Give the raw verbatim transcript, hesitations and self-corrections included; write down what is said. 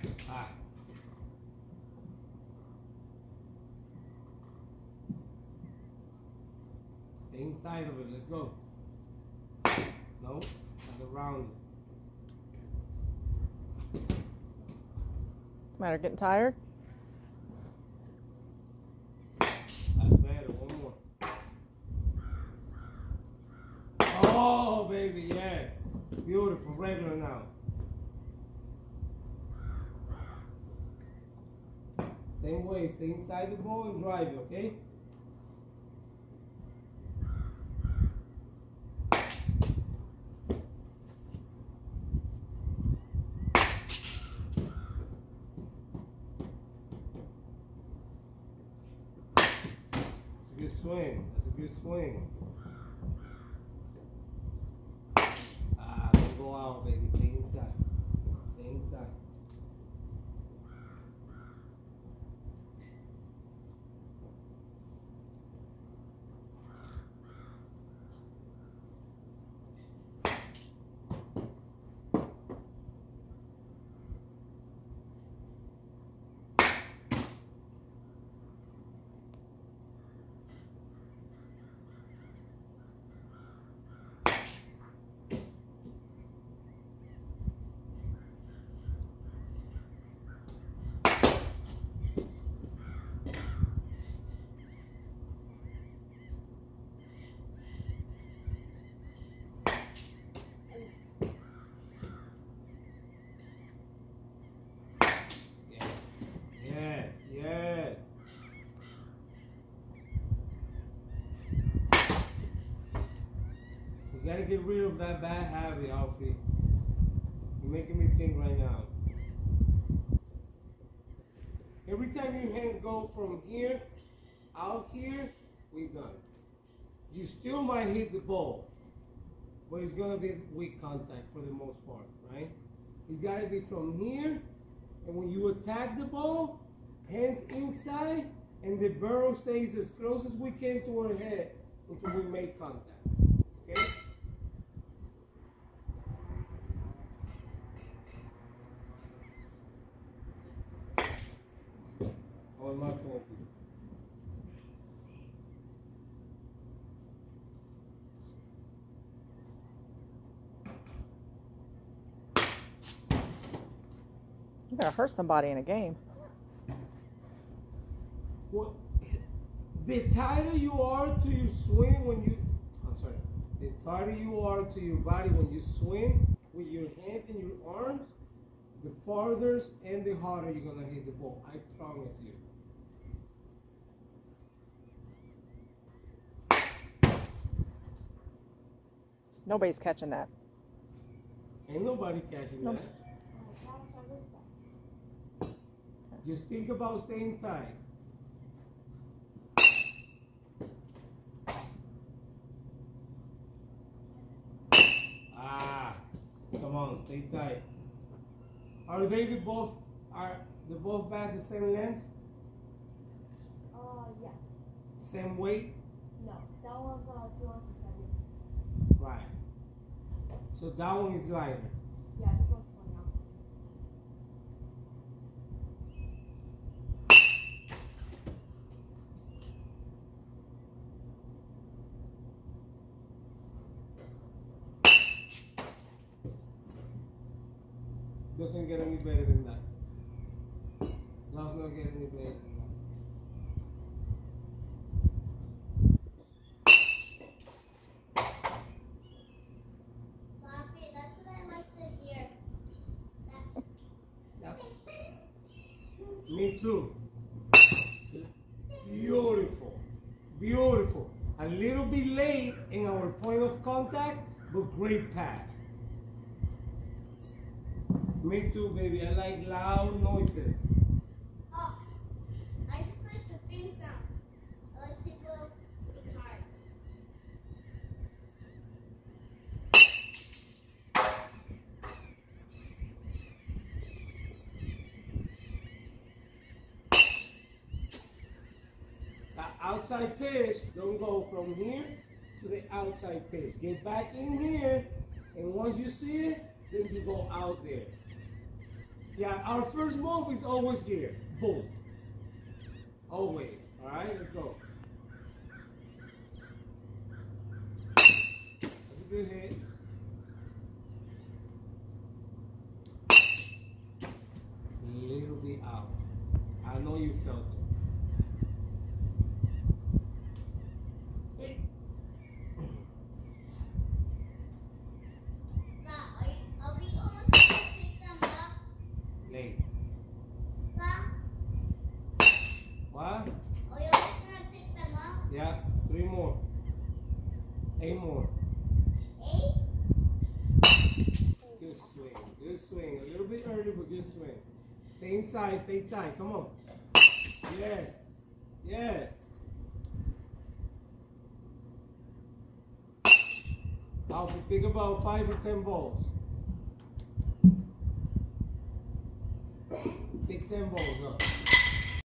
Ah. Stay inside of it. Let's go. No, and around it. Matter getting tired? That's better. One more. Oh, baby, yes. Beautiful. Regular now. Same way. Stay inside the ball and drive it, okay? Good swing. That's a good swing. Ah, don't go out, baby. Stay inside. Stay inside. Yes, yes. We gotta get rid of that bad habit, Alfie. You're making me think right now. Every time your hands go from here, out here, we done. You still might hit the ball, but it's gonna be weak contact for the most part, right? It's gotta be from here, and when you attack the ball, hands inside, and the barrel stays as close as we can to our head until we make contact. Okay? Oh, my fault. You gotta hurt somebody in a game. Well, the tighter you are to your swing when you, I'm sorry, the tighter you are to your body when you swing with your hands and your arms, the farther and the harder you're gonna hit the ball. I promise you. Nobody's catching that. Ain't nobody catching No. that. Just think about staying tight. Ah, come on, stay tight. Are they the both are the both bats the same length? Uh, yeah. Same weight? No, that one's uh, two ounces heavy. Right. So that one is lighter. Yeah, this one's twenty ounces. Doesn't get any better than that. Does not get any better than that. Papi, that's what I like to hear. Yep. Me too. Beautiful. Beautiful. A little bit late in our point of contact, but great path. Me too, baby. I like loud noises. Oh, I just like the thing sound. I like people being hard. The outside pitch, don't go from here to the outside pitch. Get back in here, and once you see it, then you go out there. Yeah, our first move is always here. Boom. Always. All right, let's go. That's a good hit. A little bit out. I know you felt it. Hey. Pa, are, you, are we almost going to pick them up? Late. Pa, What? are you almost going to pick them up? Yeah, three more. Eight more. Eight? Good swing. Good swing. A little bit early, but good swing. Stay inside. Stay tight. Come on. Yes. Yes. I'll pick about five or ten balls. Ten? Pick ten balls up.